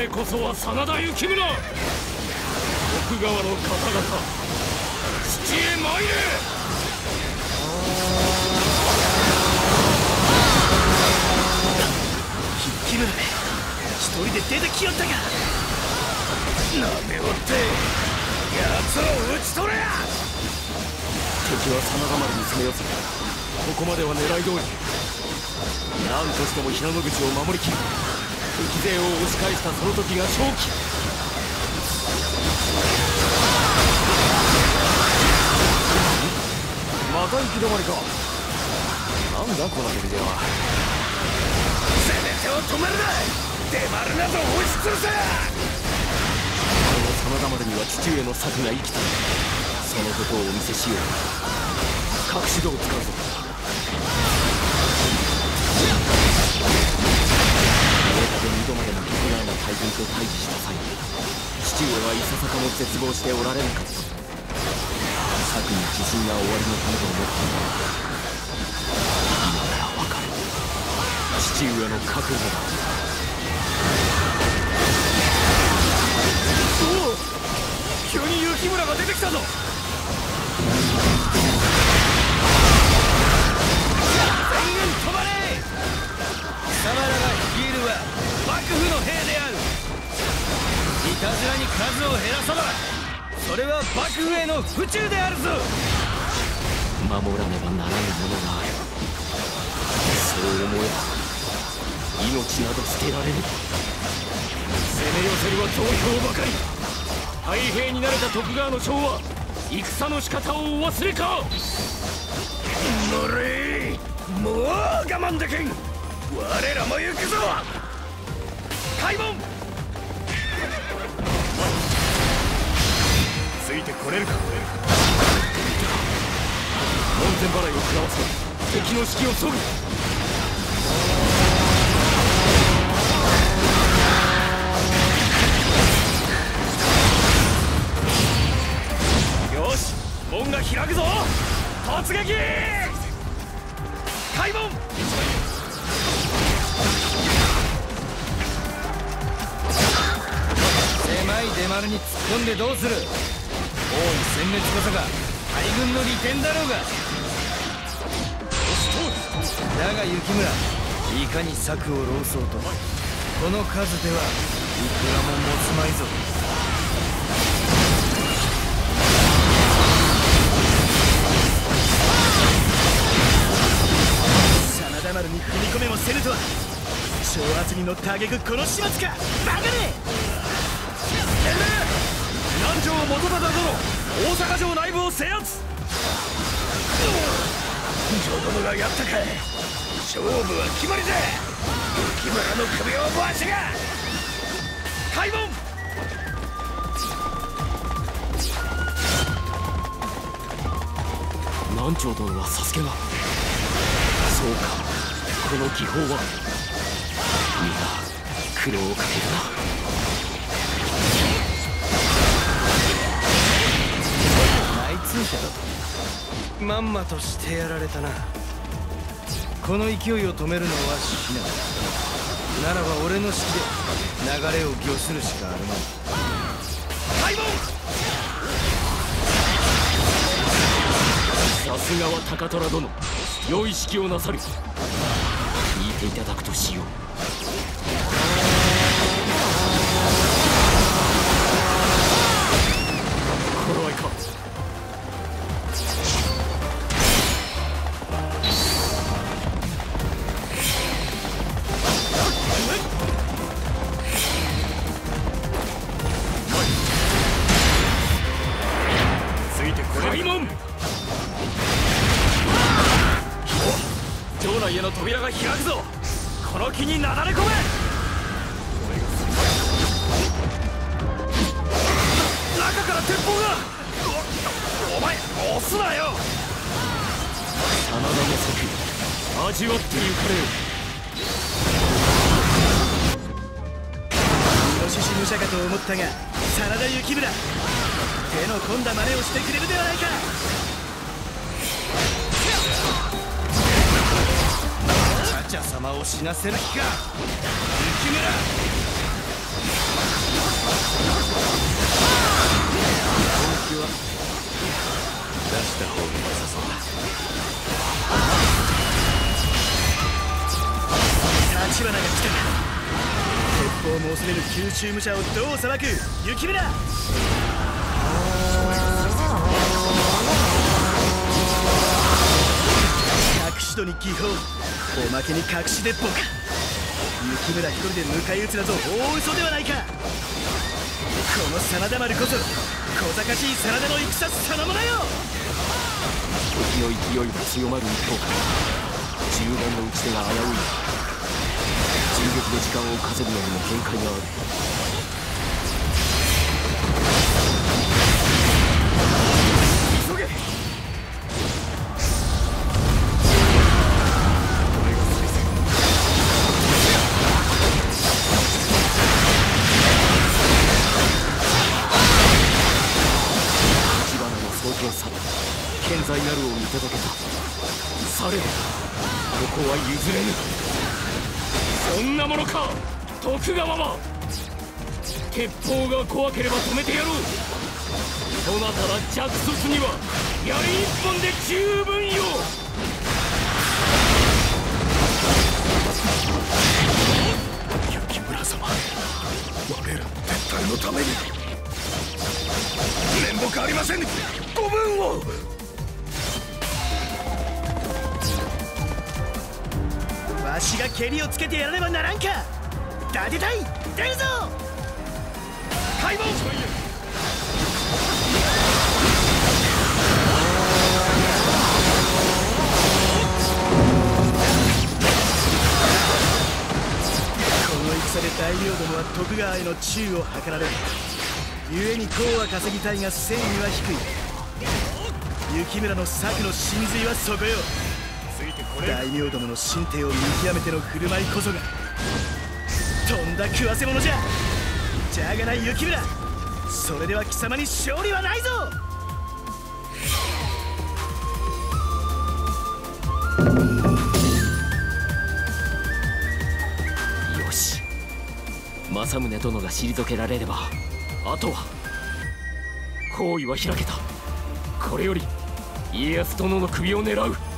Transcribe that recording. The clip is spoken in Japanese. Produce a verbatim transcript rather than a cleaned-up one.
れこそは真田幸村。徳川の方々、土へ参れ。 木村め一人で出てきよったか。なめおって奴を討ち取れや。 敵は真田丸に攻め寄せ、ここまでは狙い通り。何としても平野口を守りきり、敵勢を押し返したその時が勝機。また行き止まりか。なんだこの敵勢は。 せめてを止めるな。出丸など押しつぶせ。 この真田丸には父上の策が生きている。そのことをお見せしよう。隠し戸を使うぞ。上田で二度までの徳川の大軍と対峙した際、父上はいささかも絶望しておられなかった。策に自信が終わりのためと思っていた。今ならわかる。父上の覚悟だ。おお、急に雪村が出てきたぞ。 全軍止まれ。貴様らが率いるは幕府の兵である。いたずらに数を減らさば、それは幕府への不忠であるぞ。 守らねばならぬものがある。そう思えば命など捨てられぬ。攻め寄せるは増票ばかり。太平になれた徳川の将は戦の仕方をお忘れか。 乗れ。もう我慢できん。我らも行くぞ。開門。 ついてこれるか。門前払いを食らわせ敵の指揮を削ぐ。よし、門が開くぞ。突撃。開門。 狭い出丸に突っ込んでどうする。王位殲滅こそが大軍の利点だろうが。だが雪村、いかに策を浪そうとこの数ではいくらも持つまいぞ。真田丸に踏み込めもせぬとは、挑発に乗った挙句この始末か。バカね。 南條元忠殿、大阪城内部を制圧。 城殿がやったか。勝負は決まりだ。雪村の首をわしが。開門。 南條殿は佐助が。そうか、この技法は皆苦労をかけるな。内通者だとまんまとしてやられたな。この勢いを止めるのは至難ならば俺の指揮で流れを御するしかあるまい。開門。さすがは高虎殿、良い指揮をなさる。聞いていただくとしよう。頃合いか。ついてこれ。開門。城内への扉が開くぞ。この木になだれ込め。中から鉄砲が。お前押すなよ。真田の策味わってゆかれよ。 イノシシ武者かと思ったが真田幸村、手の込んだ真似をしてくれるではないか。茶々様を死なせる気か。雪村、 たな。鉄砲も恐れる九州武者をどう裁く雪村。隠し戸に技法、おまけに隠し鉄砲か。雪村一人で迎え撃つなぞ大嘘ではないか。この真田丸こそ小賢しい真田の戦そのものよ。 時の勢いが強まる一方銃弾の打ち手が危うい。銃撃で時間を稼ぐのにも限界がある。急げ。火花の双剣さ健在なるを見届けた。されどここは譲れぬ。そんなものか徳川は。鉄砲が怖ければ止めてやろう。そなたら弱卒には槍一本で十分よ。雪村様、我らの撤退のために面目ありません。ご分を。 わしが蹴りをつけてやらねばならんか。伊達隊出るぞ。開門。この戦で大名どもは徳川への忠を図られる。故に功は稼ぎたいが戦意は低い。雪村の策の真髄はそこよ。大名どもの神帝を見極めての振る舞いこそがとんだ食わせ者じゃ。じゃがな雪村、それでは貴様に勝利はないぞ。 よし、政宗殿が退けられればあとは包囲は開けた。これより家康殿の首を狙う。